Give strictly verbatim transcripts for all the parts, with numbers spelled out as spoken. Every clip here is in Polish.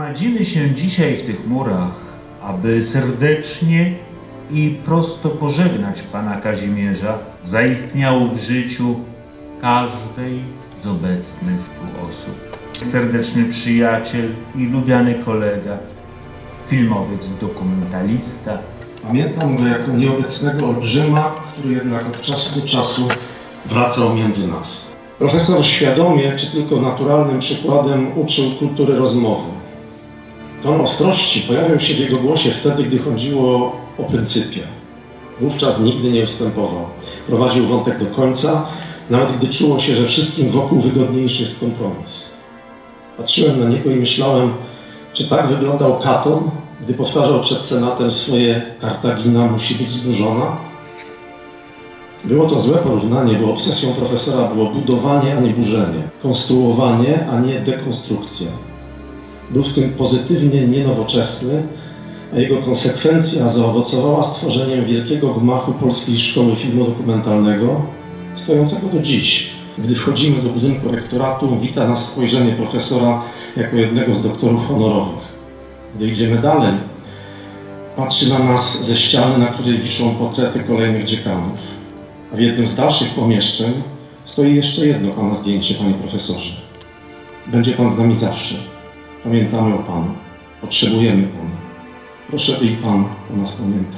Gromadzimy się dzisiaj w tych murach, aby serdecznie i prosto pożegnać pana Kazimierza, zaistniał w życiu każdej z obecnych tu osób. Serdeczny przyjaciel i lubiany kolega, filmowiec, dokumentalista. Pamiętam go jako nieobecnego olbrzyma, który jednak od czasu do czasu wracał między nas. Profesor świadomie, czy tylko naturalnym przykładem uczył kultury rozmowy. Ton ostrości pojawiał się w jego głosie wtedy, gdy chodziło o pryncypia. Wówczas nigdy nie ustępował. Prowadził wątek do końca, nawet gdy czuło się, że wszystkim wokół wygodniejszy jest kompromis. Patrzyłem na niego i myślałem, czy tak wyglądał Katon, gdy powtarzał przed Senatem swoje Kartagina musi być zburzona? Było to złe porównanie, bo obsesją profesora było budowanie, a nie burzenie, konstruowanie, a nie dekonstrukcja. Był w tym pozytywnie nienowoczesny, a jego konsekwencja zaowocowała stworzeniem wielkiego gmachu Polskiej Szkoły Filmu Dokumentalnego, stojącego do dziś. Gdy wchodzimy do budynku rektoratu, wita nas spojrzenie profesora jako jednego z doktorów honorowych. Gdy idziemy dalej, patrzy na nas ze ściany, na której wiszą portrety kolejnych dziekanów. A w jednym z dalszych pomieszczeń stoi jeszcze jedno pana zdjęcie, panie profesorze. Będzie pan z nami zawsze. Pamiętamy o panu. Potrzebujemy pana. Proszę, by i pan o nas pamiętał.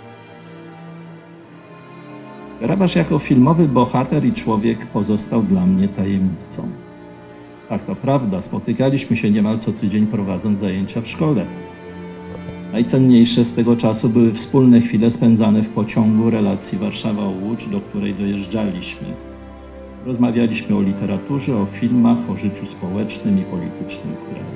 Karabasz jako filmowy bohater i człowiek pozostał dla mnie tajemnicą. Tak, to prawda, spotykaliśmy się niemal co tydzień, prowadząc zajęcia w szkole. Najcenniejsze z tego czasu były wspólne chwile spędzane w pociągu relacji Warszawa-Łódź, do której dojeżdżaliśmy. Rozmawialiśmy o literaturze, o filmach, o życiu społecznym i politycznym w kraju.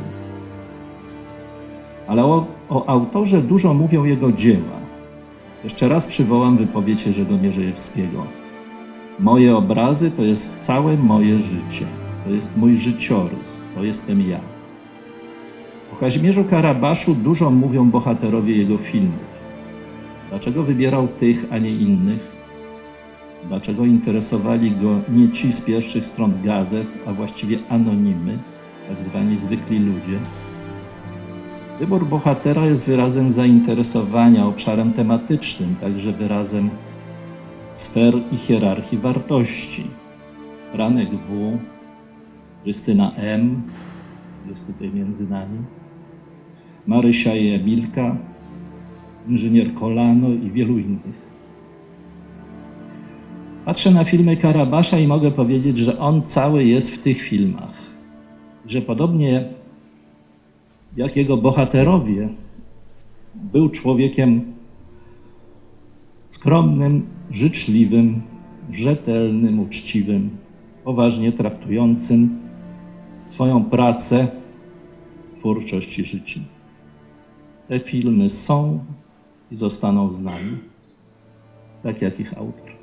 Ale o, o autorze dużo mówią jego dzieła. Jeszcze raz przywołam wypowiedź Jerzego Mierzejewskiego. Moje obrazy to jest całe moje życie. To jest mój życiorys. To jestem ja. O Kazimierzu Karabaszu dużo mówią bohaterowie jego filmów. Dlaczego wybierał tych, a nie innych? Dlaczego interesowali go nie ci z pierwszych stron gazet, a właściwie anonimy, tak zwani zwykli ludzie? Wybór bohatera jest wyrazem zainteresowania obszarem tematycznym, także wyrazem sfer i hierarchii wartości. Franek W., Krystyna M., jest tutaj między nami, Marysia i Emilka, inżynier Kolano i wielu innych. Patrzę na filmy Karabasza i mogę powiedzieć, że on cały jest w tych filmach. Że podobnie jak jego bohaterowie, był człowiekiem skromnym, życzliwym, rzetelnym, uczciwym, poważnie traktującym swoją pracę, twórczość i życie. Te filmy są i zostaną z nami, tak jak ich autor.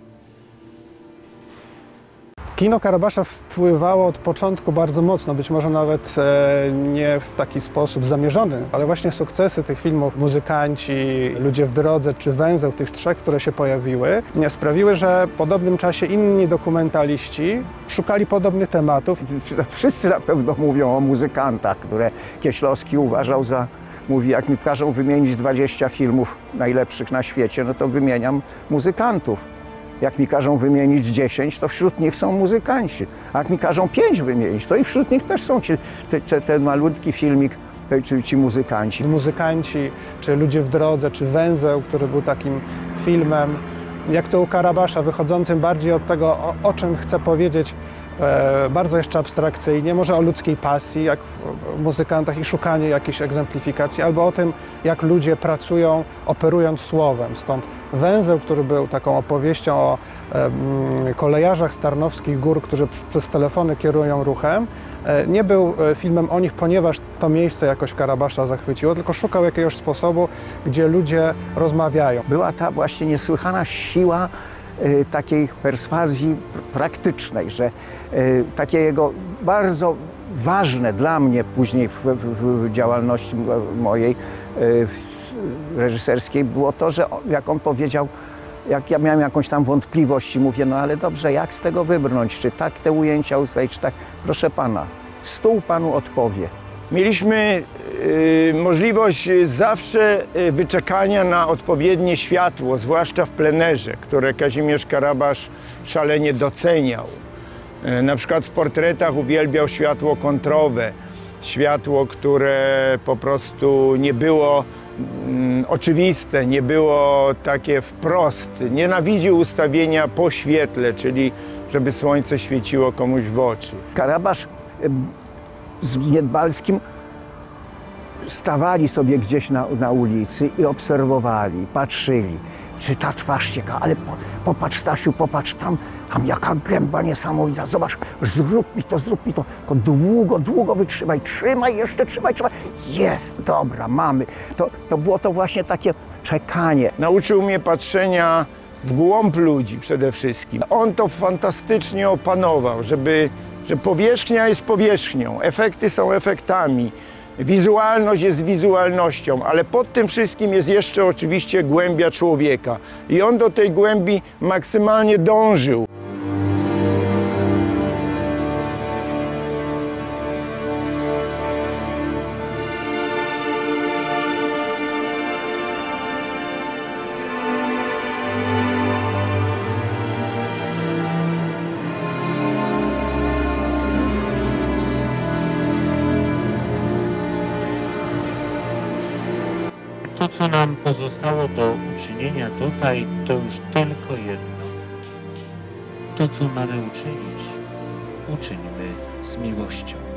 Kino Karabasza wpływało od początku bardzo mocno, być może nawet e, nie w taki sposób zamierzony, ale właśnie sukcesy tych filmów, Muzykanci, Ludzie w drodze czy Węzeł, tych trzech, które się pojawiły, sprawiły, że w podobnym czasie inni dokumentaliści szukali podobnych tematów. Wszyscy na pewno mówią o muzykantach, które Kieślowski uważał za, mówi, jak mi każą wymienić dwadzieścia filmów najlepszych na świecie, no to wymieniam muzykantów. Jak mi każą wymienić dziesięć, to wśród nich są muzykanci. A jak mi każą pięć wymienić, to i wśród nich też są ci, te, te, ten malutki filmik, ci, ci muzykanci. Muzykanci, czy Ludzie w drodze, czy Węzeł, który był takim filmem, jak to u Karabasza, wychodzącym bardziej od tego, o, o czym chce powiedzieć, e, bardzo jeszcze abstrakcyjnie, może o ludzkiej pasji, jak w muzykantach i szukanie jakiejś egzemplifikacji, albo o tym, jak ludzie pracują, operując słowem. Stąd Węzeł, który był taką opowieścią o e, kolejarzach z Tarnowskich Gór, którzy przez telefony kierują ruchem, e, nie był filmem o nich, ponieważ to miejsce jakoś Karabasza zachwyciło, tylko szukał jakiegoś sposobu, gdzie ludzie rozmawiają. Była ta właśnie niesłychana siła y, takiej perswazji praktycznej, że y, takie jego bardzo ważne dla mnie później w, w, w działalności mojej y, reżyserskiej było to, że jak on powiedział, jak ja miałem jakąś tam wątpliwość i mówię, no ale dobrze, jak z tego wybrnąć, czy tak te ujęcia ustawić, czy tak, proszę pana, stół panu odpowie. Mieliśmy y, możliwość zawsze y, wyczekania na odpowiednie światło, zwłaszcza w plenerze, które Kazimierz Karabasz szalenie doceniał. Y, na przykład w portretach uwielbiał światło kontrowe, światło, które po prostu nie było mm, oczywiste, nie było takie wprost. Nienawidził ustawienia po świetle, czyli żeby słońce świeciło komuś w oczy. Karabasz y, z Niedbalskim stawali sobie gdzieś na, na ulicy i obserwowali, patrzyli, czy ta twarz ciekawa, ale po, popatrz Stasiu, popatrz tam, tam jaka gęba niesamowita, zobacz, zrób mi to, zrób mi to, tylko długo, długo wytrzymaj, trzymaj jeszcze, trzymaj, trzymaj, jest, dobra, mamy. To, to było to właśnie takie czekanie. Nauczył mnie patrzenia w głąb ludzi przede wszystkim. On to fantastycznie opanował, żeby, że powierzchnia jest powierzchnią, efekty są efektami, wizualność jest wizualnością, ale pod tym wszystkim jest jeszcze oczywiście głębia człowieka. I on do tej głębi maksymalnie dążył. To, co nam pozostało do uczynienia tutaj, to już tylko jedno. To, co mamy uczynić, uczyńmy z miłością.